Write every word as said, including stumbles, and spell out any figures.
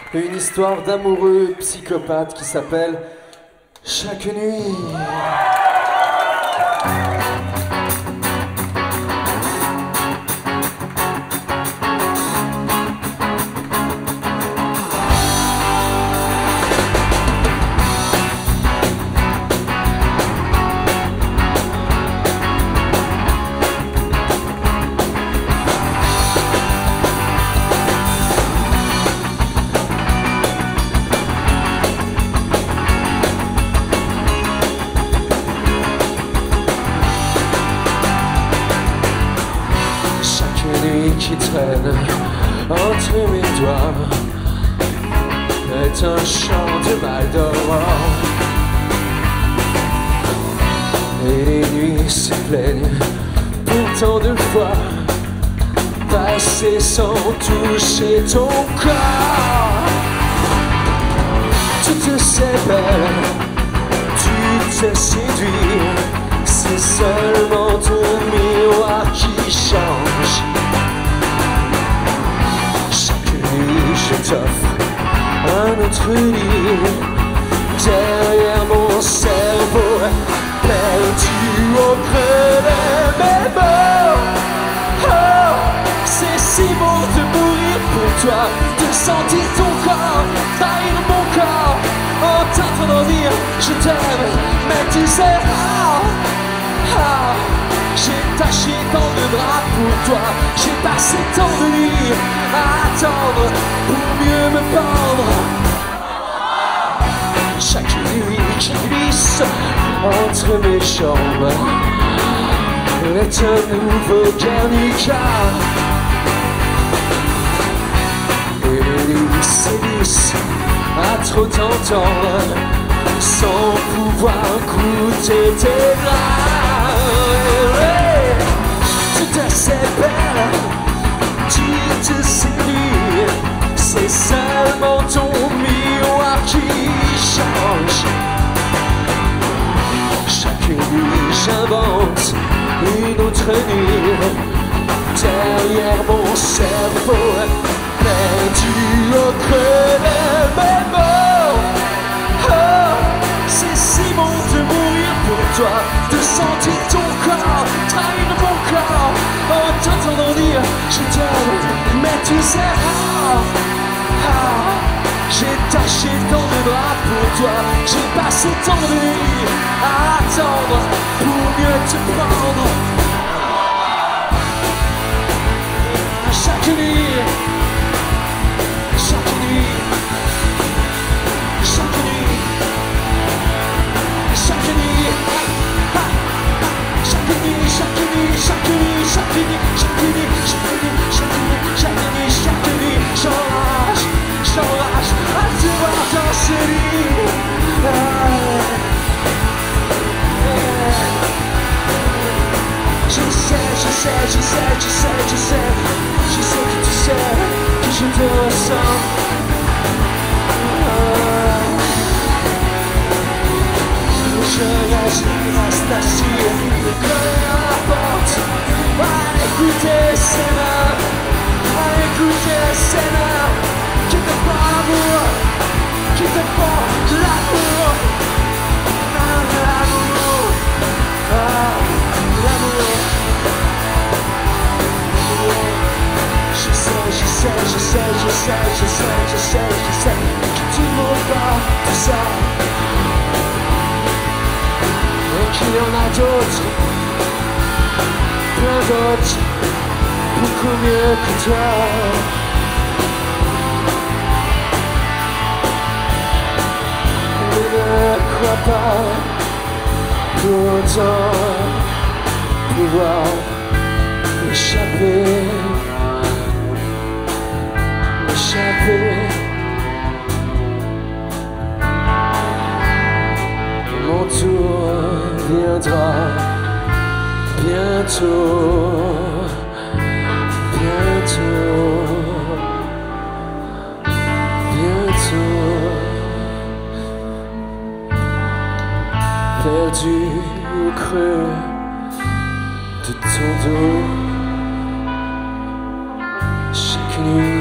Une histoire d'amoureux psychopathe qui s'appelle Chaque nuit. Qui traîne entre mes doigts est un chant de mal d'or. Et les nuits se plaignent pourtant de fois passer sans toucher ton corps. Tu te sais belle, tu te séduis, c'est seulement ton miroir qui change. Je t'offre un autre lit derrière mon cerveau perdu au creux de mes mots. Oh, c'est si beau de mourir pour toi, de sentir ton corps trahir mon corps en t'entendant dire je t'aime, mais tu sais ah, ah, j'ai taché tant de draps pour toi, j'ai passé tant de nuits à attendre pour mieux me pendre. Chaque nuit qui glisse entre mes jambes est un nouveau Guernica. Et les nuits sévissent à trop t'entendre sans pouvoir goûter tes draps. Tu te sais belle, tu te séduis, c'est seulement ton miroir qui change. Chaque nuit j'invente une autre nuit derrière mon cerveau perdu au creux de mes mots. Oh, c'est si bon de mourir pour toi, de sentir ton corps trahir mon corps en t'entendant dire je t'aime, mais tu sais ah, ah, j'ai taché tant de draps pour toi, j'ai passé tant de nuits à attendre pour mieux te prendre. Chaque nuit, chaque nuit, chaque nuit, chaque nuit, ah, ah, chaque nuit, chaque nuit, chaque nuit, chaque nuit, chaque nuit, chaque nuit, chaque nuit, chaque nuit, chaque nuit, j'enrage, j'enrage à te voir dans ce lit. Je sais, je sais, je sais, je sais, je sais, je sais que tu sais que je te ressens. Je reste, reste assis, le cœur à la porte, à écouter ses mains, à écouter ses mains, qui te font l'amour, qui te font l'amour, l'amour, l'amour. Je sais, je sais, je sais, je sais, je sais, je sais, je sais que tu ne veux pas tout ça. Et qu'il y en a d'autres, plein d'autres, beaucoup mieux que toi. Mais ne crois pas pour autant pouvoir échapper, échapper. Mon tour viendra bientôt, bientôt, bientôt. Perdu au creux de ton dos, chaque nuit.